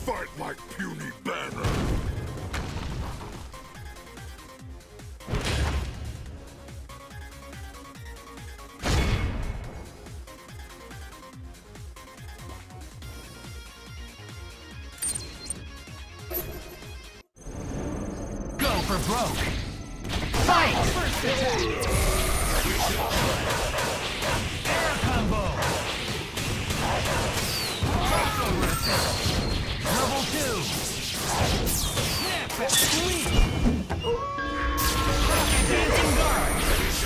fight like puny Banner. Go for broke. Fight! First attack. Air combo. Crossover attack. Level 2. Snap and sweep. Dancing guard.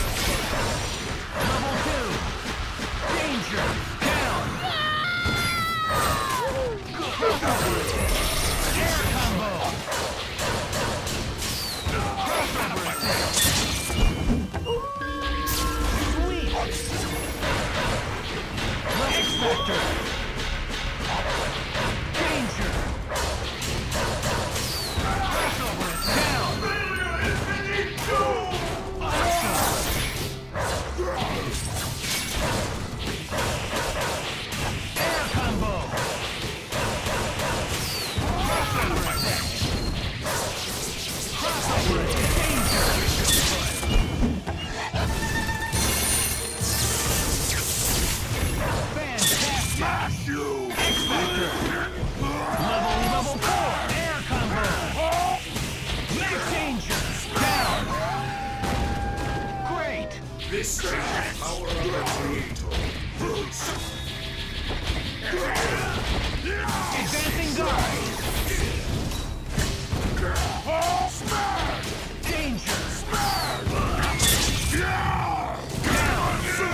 Level 2. Danger. Down. Crossover attack. Air combo. Crossover attack. Sweep. X-Factor. Danger. Crossover down. Awesome. Air combo. Crossover attack. Crossover attack. Danger. Fantastic. You! X-Factor. Level 4. Air combo. Max Danger. Down. Great. This is the power of the Creator. Advancing guard. Smash! Danger. Down!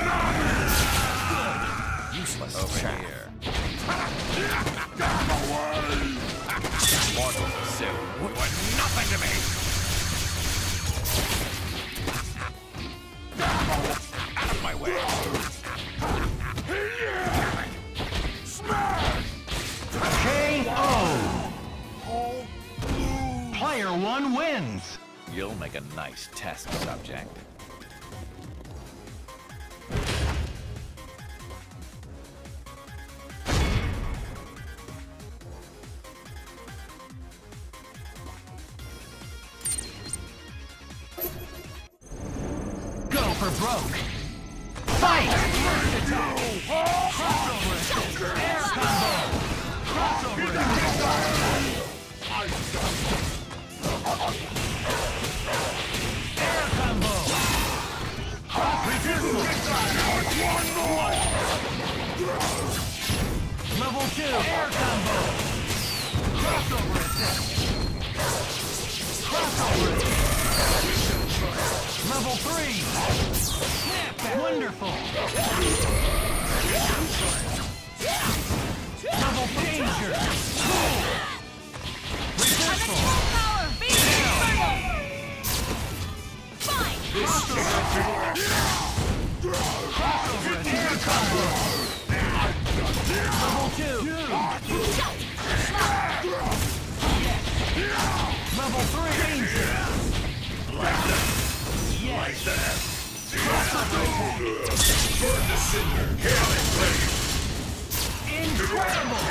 Useless over here. Away! Mortal pursuit. You are nothing to me. Out of my way. Smash! KO. Player 1 wins. You'll make a nice test subject. Go for broke. Fight! Crossover attack. Air combo. Crossover attack. Air combo. Resistance. Level 2. Air combo. Crossover attack. Crossover attack. Level 3. Snap. Wonderful. Level danger. Cool. Resistful. Crossover attack combo. Level 2. Level 3 danger. Yes. Crossover attack. Burn the cinder! Killing blade! Incredible.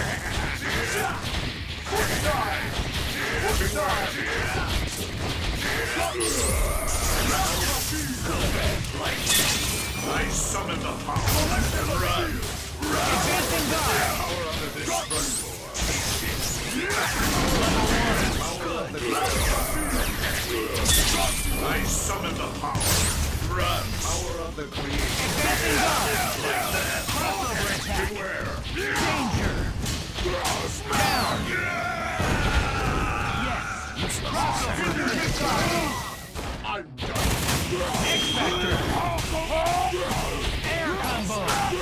I summon the power. Run! Advancing guard. Power of the Destructor. I summon the power. Run! Power of the Creator. Advancing guard. Crossover attack. Beware! Danger. Down. Yes. Crossover attack. I'm done. X-Factor. Air combo.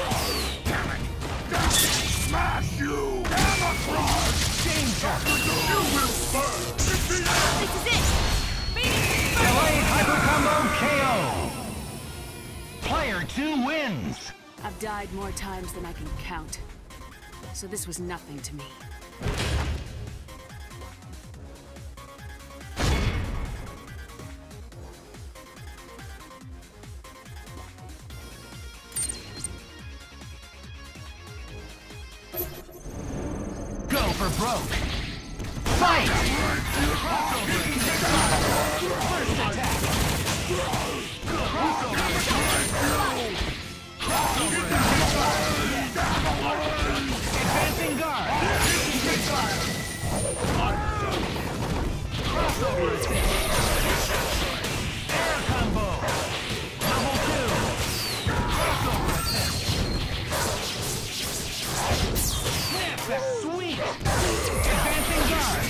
Smash you! Camouflage! Danger. You will burn! This is it! Delayed hyper combo KO. Player 2 wins. I've died more times than I can count. So this was nothing to me. Go for broke. Fight! First attack! Crossover advancing guard! Crossover attack! Air combo! Level 2! Crossover attack! Snap! Sweet! Advancing guard!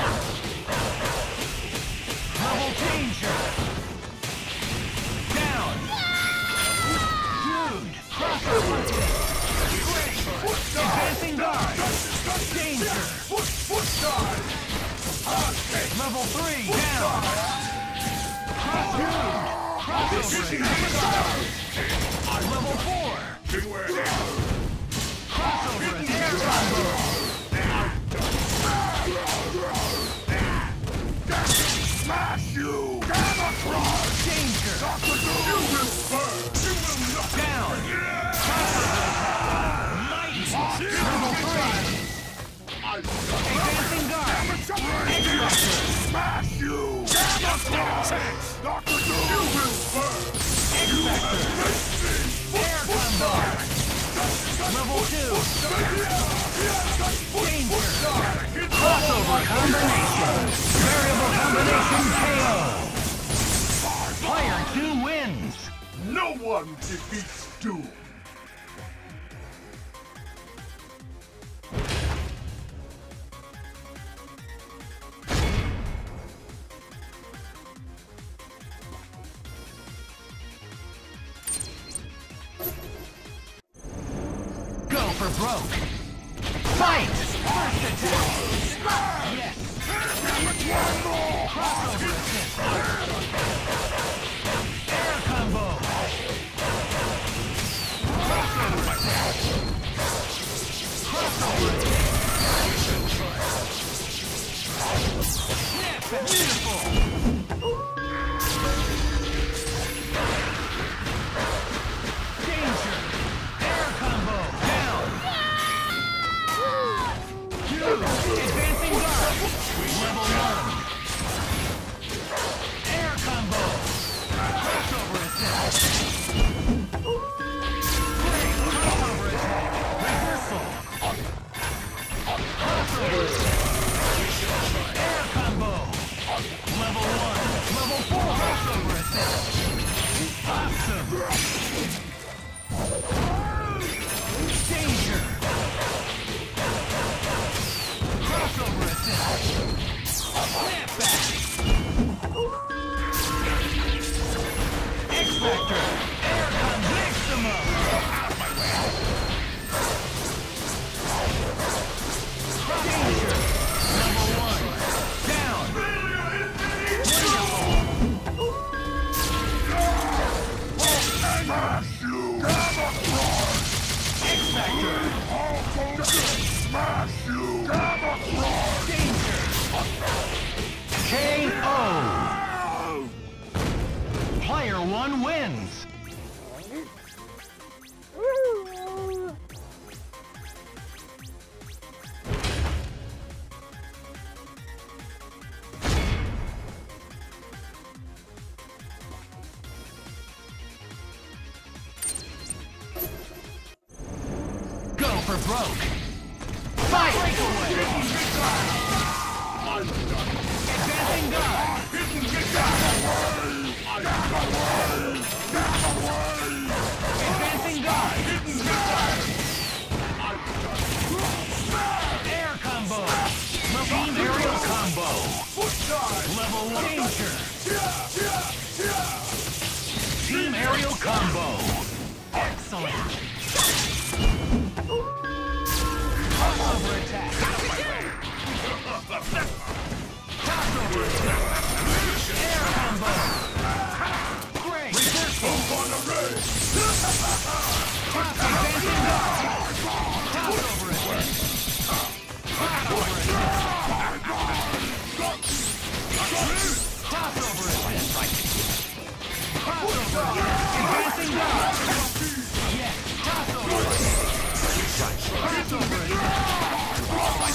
Level changer! Down! Dude! Crossover attack! Advancing guard! Danger! Level 3 down! Crossover attack! Level 4! Crossover attack! Smash you! Gamma Crush! Danger! Dr. Doom! You will burn! You will not Down! Level 3! Advancing guard! X-Factor! smash you! Gamma Crush! Dr. Doom! You will burn! X-Factor! Air combo! Level 2! Danger! Crossover combination! Variable combination KO! Player 2 wins! No one defeats Doom! Go for broke! Fight! First attack! Yes! Crossover assist! Air combo! Crossover attack! Crossover attack! Snap! Beautiful! Danger! Air combo! Down! Advancing guard! Level 1! Air combo! Crossover attack! Great! Crossover attack! Reversal! Crossover attack! Air combo! Level 1! Level 4! Crossover attack! Awesome! Danger! Crossover attack! Snapback! X-Factor! Air comes maximum! Out of my way! Danger! Level 1! Down! Smash you! Gamma Crush! X-Factor! Smash you! Gamma Crush! Danger! KO! Player 1 wins! Go for broke! Fight! Breakaway! Advancing guard! Advancing guard! Air combo! Team aerial combo! Level 1 danger! Team aerial combo! Excellent! Crossover attack! Crossover attack! Air combo! Great! Reversal! Advancing guard! Crossover attack! Crossover attack! Crossover attack! Crossover attack! Advancing guard! Yes! Crossover attack! Crossover attack!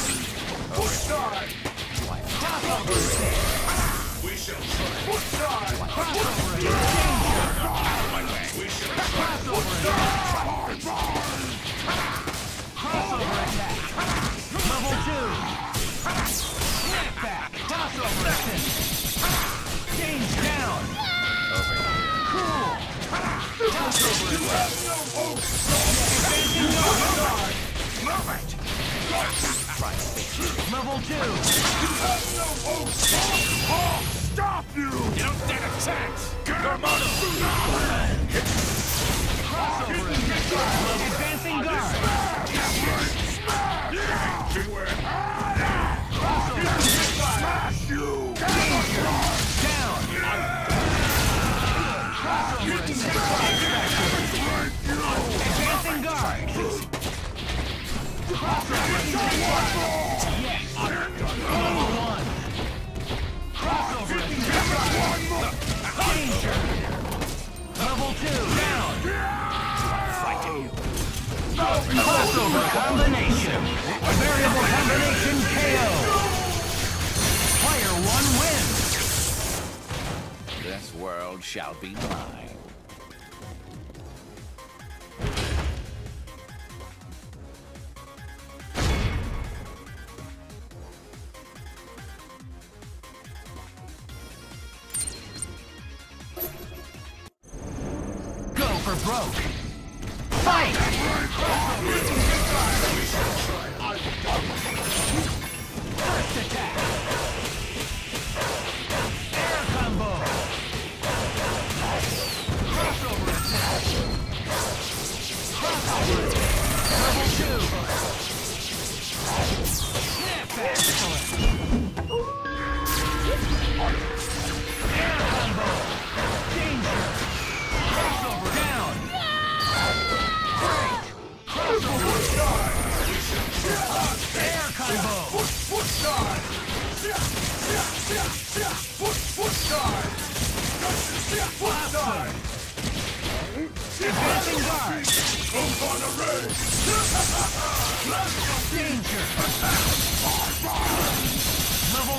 Level 2. Snap back. Crossover assist. Change down. Over here. Cool. Crossover assist. Advancing guard. Move it! Try to fix it. Level 2. Stop you! You don't stand a chance! Germano! Crossover assist. Advancing guard. Crossover assist. Smash you! Down. Crossover assist. Advancing guard. Crossover assist. Yes. Level 1. Crossover assist. Danger. Level 2. Down. Fighting you. Crossover combination. Variable combination KO. Player 1 wins. This world shall be mine. Go for broke. Fight! First attack. Air combo. Crossover attack. Crossover attack. Level 2. Snapback. Air combo. Danger. Crossover down. Great. Crossover. Air combo. Advancing guard. Danger. Level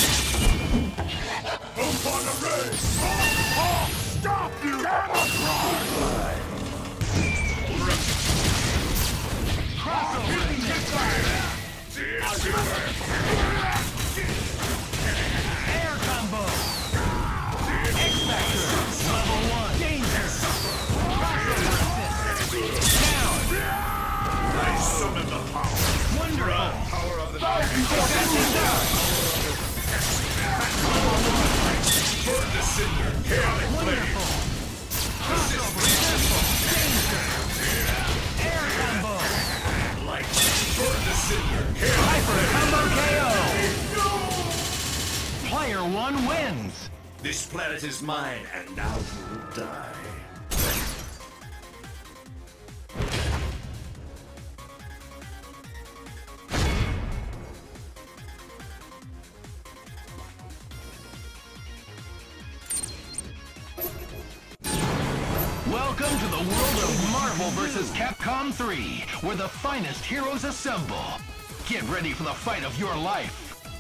2. Stop you! Crossover. Air combo. X-Factor. Level 1. Danger. Crossover assist. Down. I summon the power. Wonderful. Power of the Advancing guard. Burn the cinder. Chaotic Wonderful. Crossover assist. Danger. Air combo. light. Burn the cinder. Hyper combo KO. Player 1 wins. This planet is mine, and now you will die. Welcome to the world of Marvel vs. Capcom 3, where the finest heroes assemble. Get ready for the fight of your life.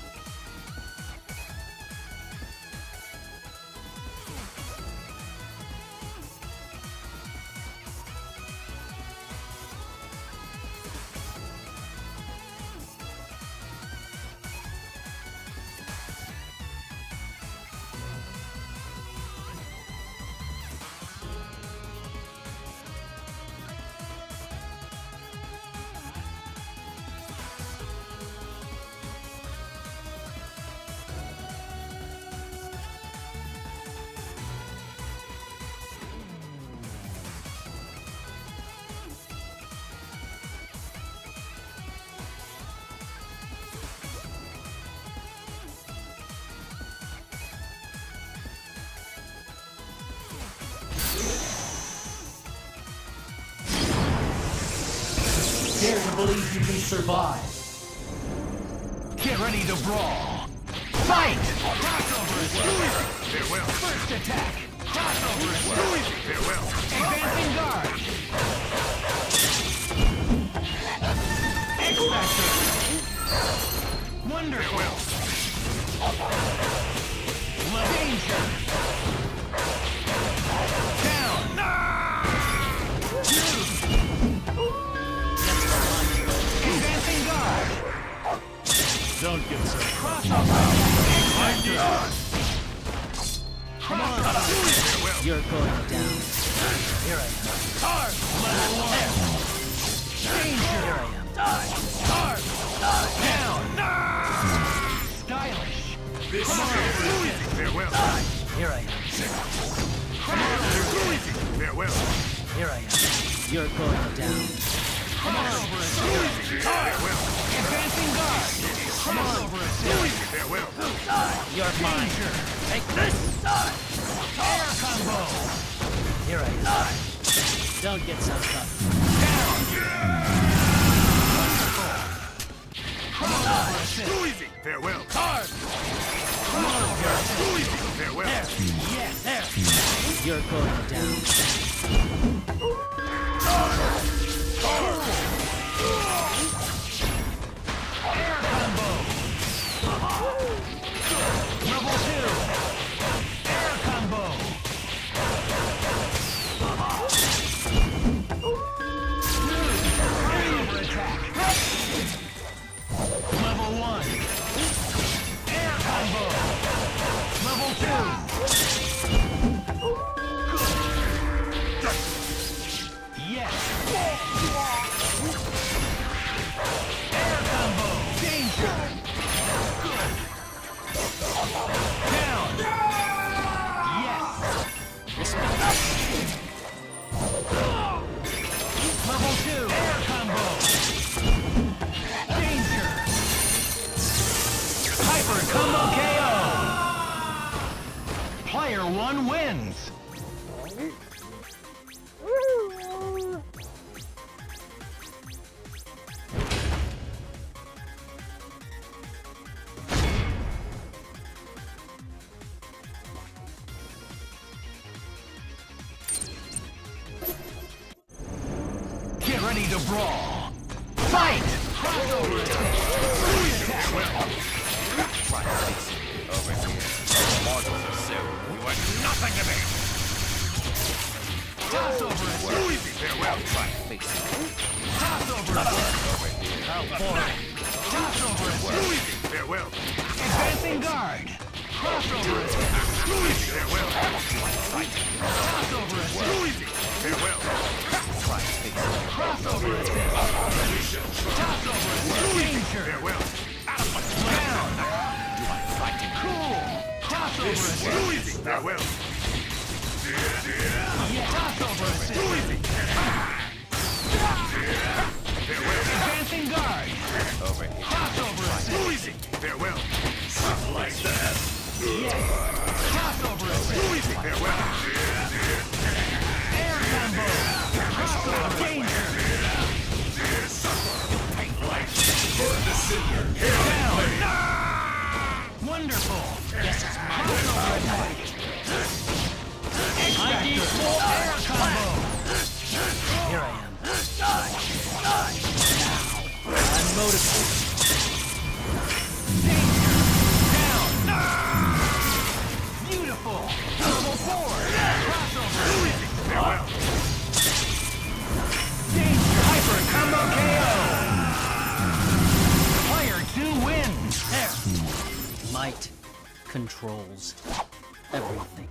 Dare to believe you can survive. Get ready to brawl. Fight! Crossover is Farewell. first attack. Crossover is Farewell. advancing guard. X-Factor. Wonderful. Danger. Down. Advancing guard. Don't get so Come on. You're going down. Here I am. Charge! Level 1. Here I am. Charge! Down! Stylish. This is easy. Farewell. Here I am. Farewell. Here I am. You're going down. Come on over it. Farewell. Advancing guard. Come on over it. Farewell. You're mine. Take this. Air combo. Here I am. Don't get so tough. Come on over it. Easy. Farewell. Charge! Come on over it. Farewell. Yes. There. You're going down. Air combo. Level 2. Air combo. Over attack. Level 1. Air combo. Level 2. Yes. Air combo. Danger. Good. Down. Yes. Level 2. Air combo. Danger. Hyper combo KO. Player 1 wins. Get ready to brawl. Fight! Crossover attack. Over here. Mortals are so. You are nothing to me. Toss over attack. Farewell. Try face it. Toss over attack. Over here. How boring. Toss over attack. Farewell. Advancing guard. Crossover attack. Farewell. Toss over attack. Farewell. Try face it. Crossover attack. Toss over attack. Danger. Farewell. Down. You are fighting. Cool. Toss over attack. Farewell. Yeah. Toss over attack. Advancing guard. Over here. Crossover attack. Farewell. Yes. Toss over attack. Farewell. Air combo. Crossover. Danger. Down. Wonderful. This is my Crossover attack. I need X-Factor. more Air combo. Here I am. I'm motivated. Down. Beautiful. Level 4. Crossover. Farewell. Danger. Hyper combo KO. Player 2 wins. There. Might controls everything.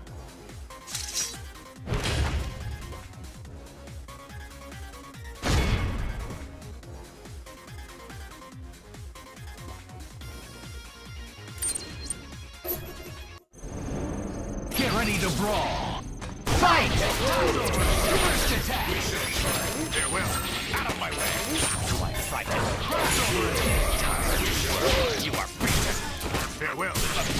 Get ready to brawl. Fight! First attack. Farewell. Out of my way. You are frightened. Crossover attack. You are beaten. Farewell.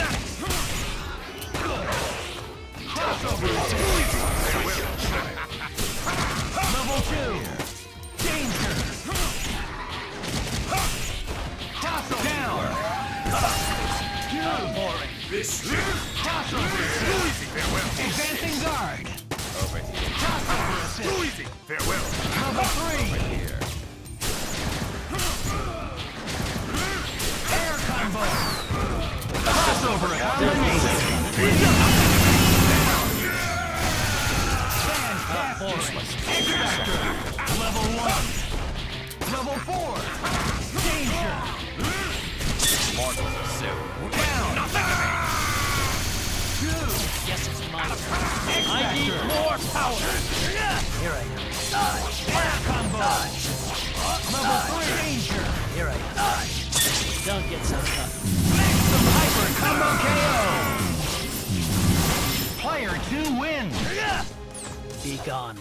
Crossover attack. Farewell. Level 2. Danger. Crossover. Down. Boring. This Crossover attack. Farewell. Advancing guard. Over here. Crossover assist. Farewell. Level 3. Here. Air combo. Crossover elimination. Fantastic. X-Factor. Level 1. Level 4. Danger. Mortals are so Down. nothing to me. Guess it's my turn. I need more power. Here I am. Air combo. Level 3 danger. Here I am. Don't get so tough. Maximum hyper combo KO. Player 2 wins. Be gone.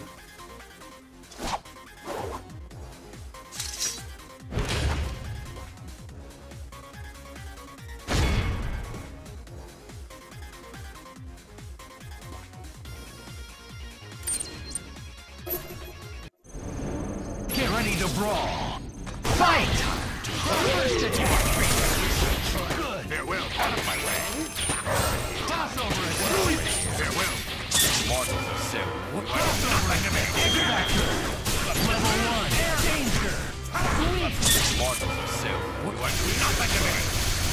Get ready to brawl. Fight! First attack. Good. Farewell. Out of my way. Toss over it. Farewell. Mortals are so Nothing to me. X-Factor. Level 1. Danger. Sweet. Mortals are so Nothing to me.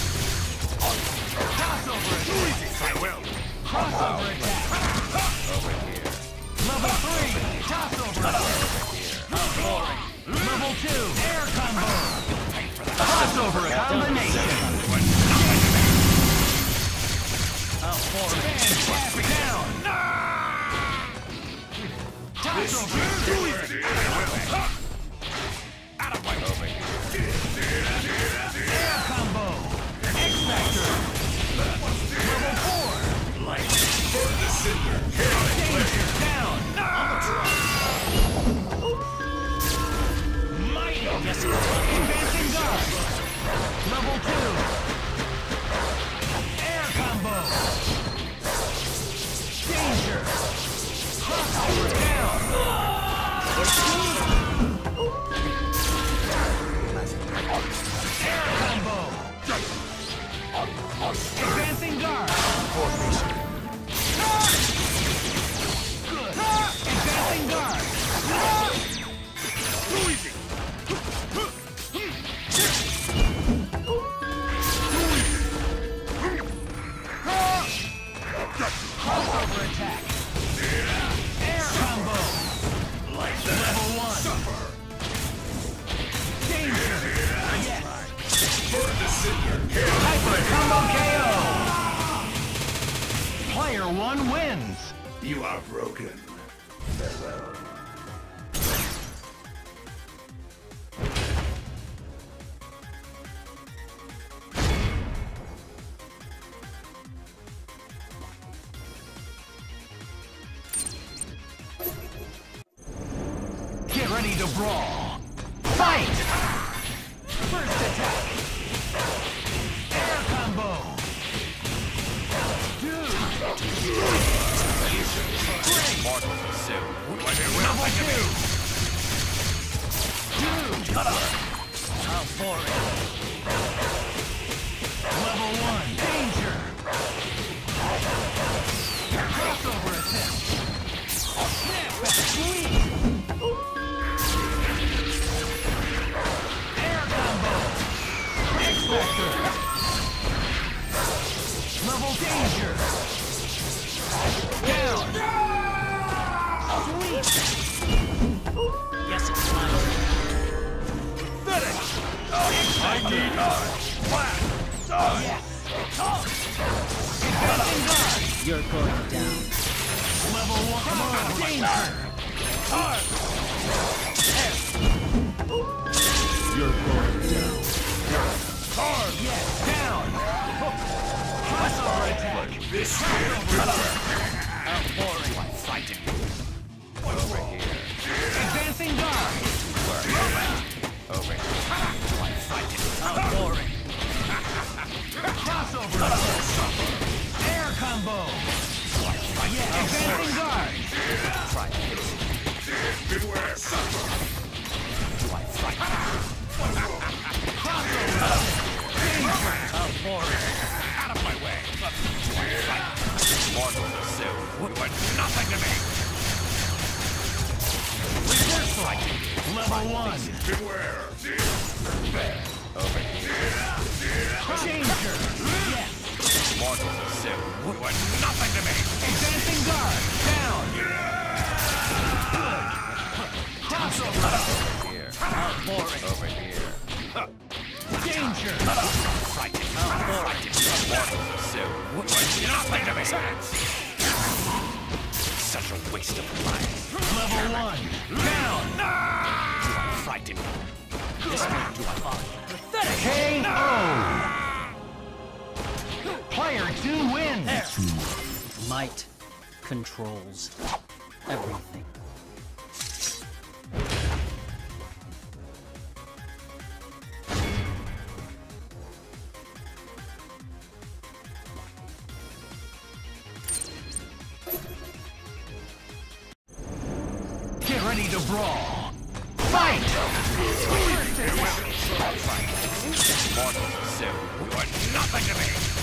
Toss over it. Farewell. Crossover attack. over here. Level 3. Toss over attack. Level 2. Air combo. Crossover combination. Fantastic down. Toss over. Out of my way. Over here. Air combo. X-Factor. Level 4. Danger down. Mighty. Advancing guard. Level 2. Air combo. Danger. Crossover down. Air combo. Advancing guard. Good. Advancing guard. Crossover attack. Air combo. Level 1. Danger. Yes. Hyper combo KO. Player 1 wins. You are broken. Farewell. Get ready to brawl. Fight! First attack. Air combo. Dude. Great. Mortals are so Level 2. Dude. How boring. Level 1. Danger. Crossover attempt. Snapback. Sweet. Air combo. X-Factor. Level danger. Down. Sweet. Guess it's my turn. I need flat. Yes. Advancing guard. You're going down. Level 1. Come on. Danger. You're going down. Yes. Down. Crossover attack. How boring. fighting. Over here. Advancing guard. Over here. How boring. Crossover attack. Air combo. Yeah. Advancing guard. Beware. How boring. Out of my way. Mortals are so Nothing to me. Reversal. Level 1. Beware. over here. Danger. Yes. Mortals are so Nothing to me. Advancing guard. Down. Good. Crossover. here. How boring. Over here. Danger. How Mortals are so nothing to me. Such a waste of life. Level 1, down. Do I frighten you? This man do I follow? KO. Player 2 wins. Might controls everything. Get ready to brawl. Fight! Mortals are so nothing to me.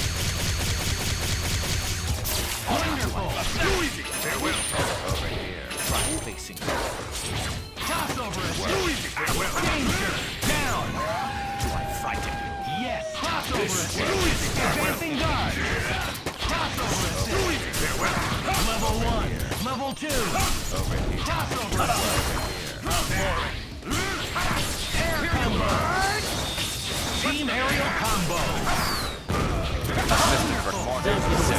Wonderful. Farewell. Over here. Try facing. Crossover assist. Danger. Down. Do I frighten you? Yes. Crossover assist. Advancing guard. Crossover assist. Level 1. Level 2. Over here. Crossover assist. Air combo. Team aerial combo. Mr. Mortals are so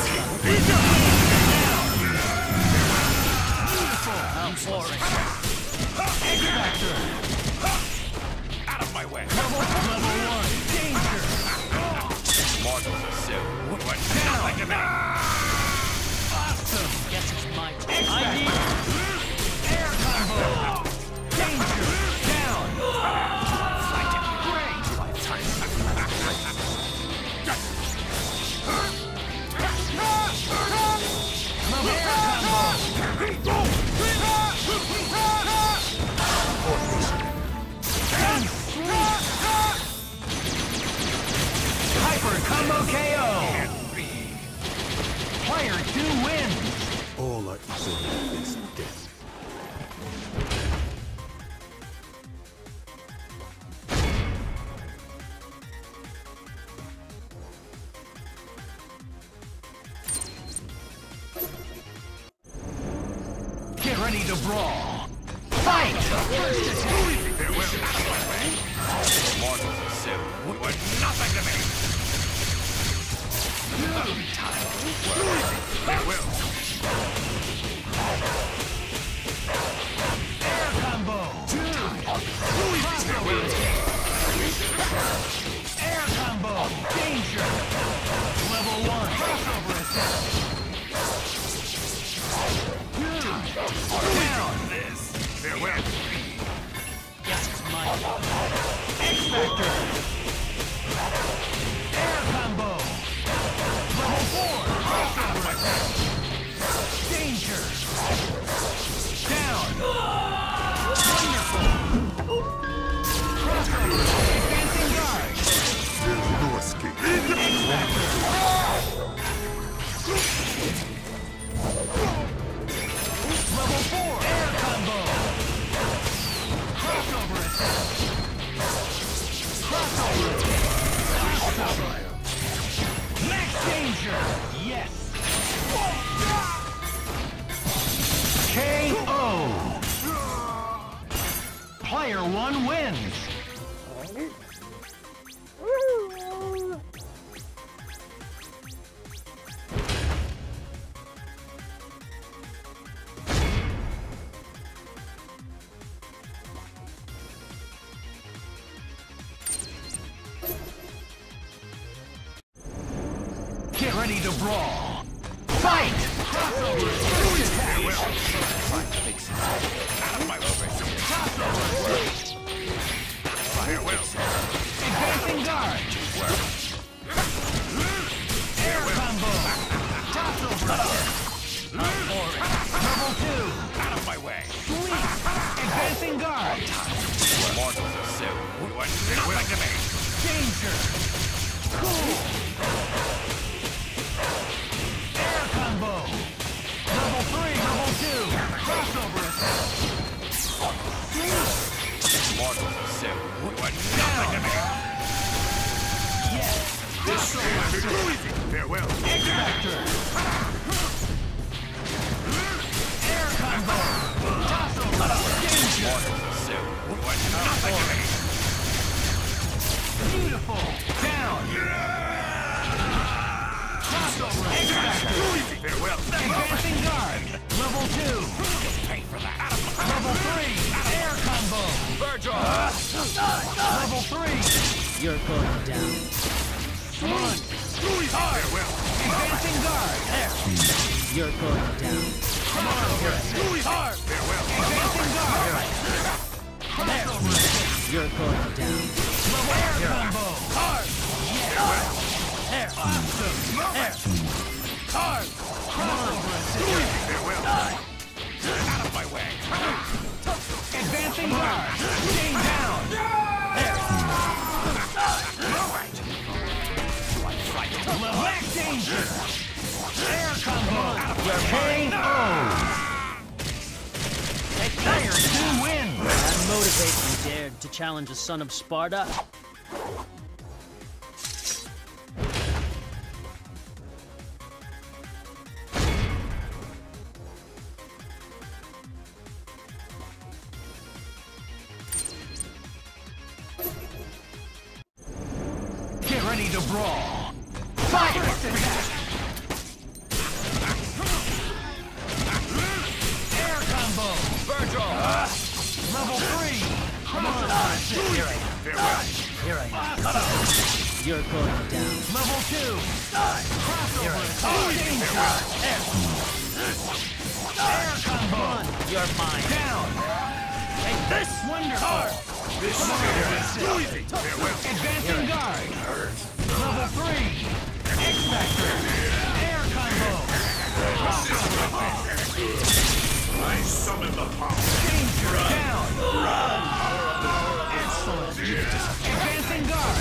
I'm boring. X-Factor. out of my way. Level 1. Danger. Mortals are so nothing to me. Awesome. Guess it's my turn. I X-Factor. need Air combo. Danger. Down. Great. Level air combo. Hyper combo KO. Player 2 wins. All I observe is death. Get ready to brawl. Fight! First attack. Mortals are so nothing to me. Air combo. Crossover. Air combo. Danger. Level 1. Crossover assist. Down. Farewell. guess it's my turn. X-Factor. Air combo. Level 4. Crossover assist. Danger. Down. Wonderful. Crossover. Advancing guard. There's no escape. X-Factor. Level 4. Air combo. Crossover assist. Crossover. Max danger. Yes. KO. Player 1 wins. Get ready to brawl. Fight! Crossover. First attack. Out of my way. Crossover. Farewell. Advancing guard. Air combo. Crossover. Level 2. Out of my way. Sweep. Advancing guard. Mortals are so nothing to me. Danger. Cool. Air combo. Level 3, level 2. Crossover assist. Sweep. Mortals are so nothing to me. Yes. Crossover assist. Farewell. X-Factor. Air combo. Crossover. Danger. Mortals are so nothing to me. Beautiful. Down. Farewell. Advancing guard. Level 2. Pay for that. Level 3. Air combo. Virgil. Level 3. You're going down. Come on. Farewell. Advancing guard. You're going down. Come on. Hard. Farewell. Advancing guard. Crossover assist. You're going down. Level air combo. Hard. There. Awesome. Hard. Crossover assist. Farewell. Out of my way. Advancing guard. Chain down. Level back danger. Air combo. KO. Player 2 wins. That motivates you dared to challenge a son of Sparta. Get ready to brawl. Fight! Air combo. Virgil. Level 3. Come on. Farewell. Here I am. You're going down. Level 2. Crossover. Air combo. You're mine. Down. Take this. Wonderful. Farewell. Advancing guard. Level 3. X-Factor. Air combo. I summon the power. Danger. Down. Excellent. Advancing guard.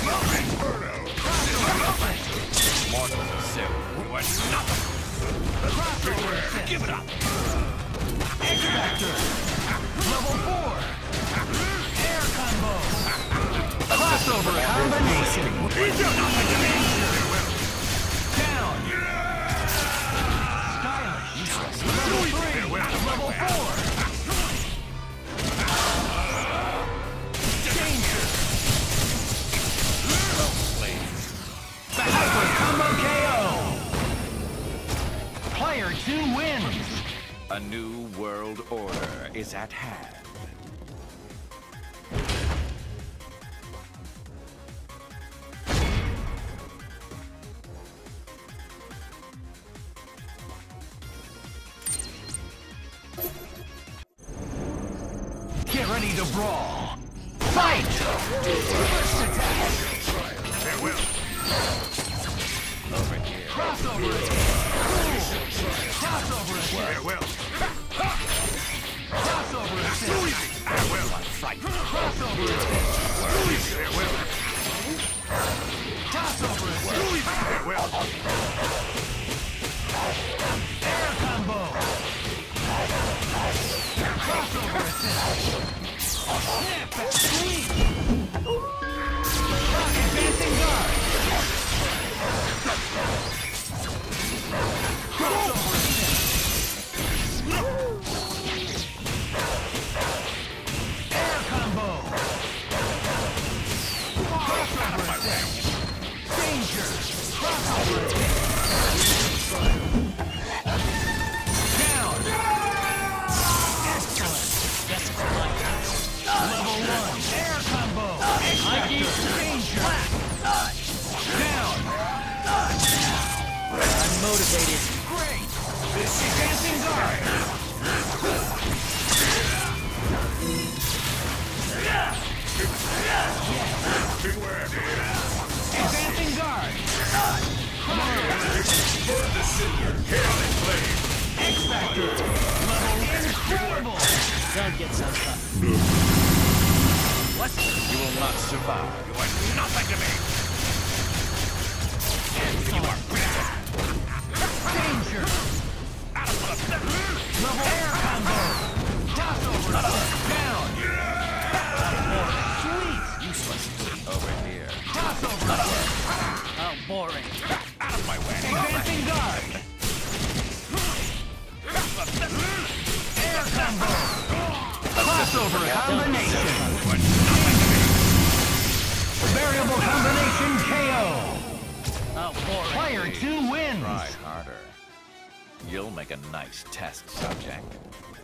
Mortals of Sue. You are nothing. Crossover assist. Give it up. X-Factor. Level 4. Air combo. Crossover combination. Down. Stylish. Level 3. Level 4. Danger. Hyper combo KO. Player 2 wins. A new world order is at hand. Get ready to brawl. Fight! First attack. Farewell. Over here. Crossover assist. Crossover assist. Farewell. Crossover assist. Farewell. Fight. Crossover assist. Farewell. Crossover assist. Farewell. Air combo. Crossover assist. Snap. Sweep. Advancing guard. Crossover assist. Air combo. Crossover assist. Danger. Crossover assist. Down. Excellent. Guess it's my turn. Level 1. Air combo. X-Factor. Danger. Down. I'm motivated. Great. Advancing guard. Advancing guard. Come on. X-Factor. Level incredible. Don't get so tough. What? You will not survive. You are nothing to me. You are Danger. Level air combo. Crossover assist. Down. Sweet. useless. Over here. Crossover assist. Oh, boring. Out of my way. Advancing guard. Air combo. Crossover combination. Variable combination KO. Oh, boring. Player 2 wins. Try harder. You'll make a nice test subject.